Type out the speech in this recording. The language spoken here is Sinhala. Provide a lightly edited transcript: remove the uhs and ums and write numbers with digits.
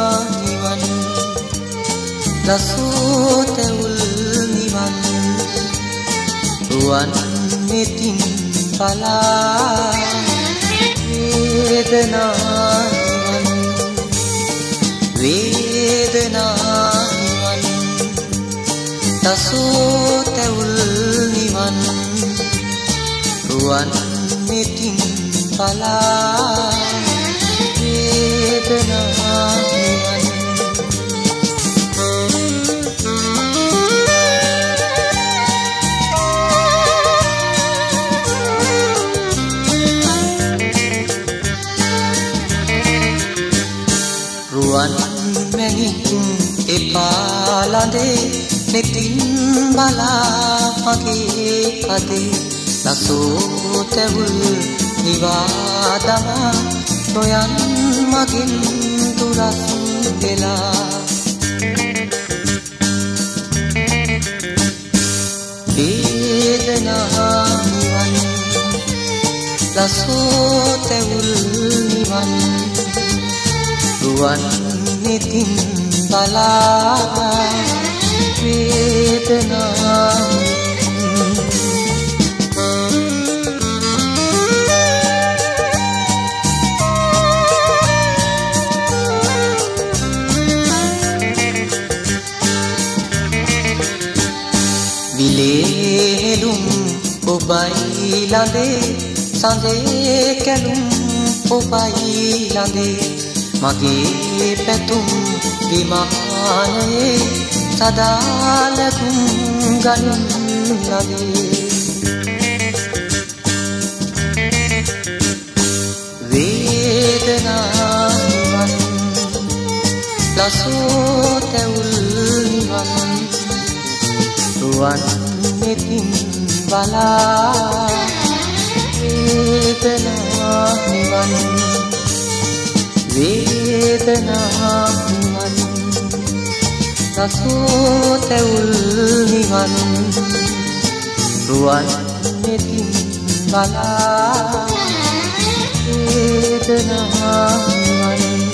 නිවන් ලසෝ තැවුල් නිවන් රුවන් මෙතින් බලා වේදනා නිවන් වේදනා නිවන් ලසෝ තැවුල් නිවන් රුවන් මෙතින් බලා වේදනා නිවන් රුවන් මැණික් එපා ළඳේ නෙතින් බලා මගේ කදේ ලසෝ තැවුල් නිවා දමා නොයන් මගින් දුරස් වෙලා වේදනා නිවන් ලසෝ තැවුල් නිවන් රුවන් නෙතින් බලා වේදනා විලේලුම් ඔබයි ළඟේ සඳේ කැලුම් ඔබයි ළඟේ මගේ පැතුම් විමානයේ සදා ලකුම් ගනුම් ලගේ වේදනා නිවන් ලසෝ තැවුල් නිවන් රුවන් මෙතින් බලා වේදනා නිවන් වේදනා නිවන් ලසෝ තැවුල් නිවන් රුවන් මෙතින් බලා වේදනා නිවන්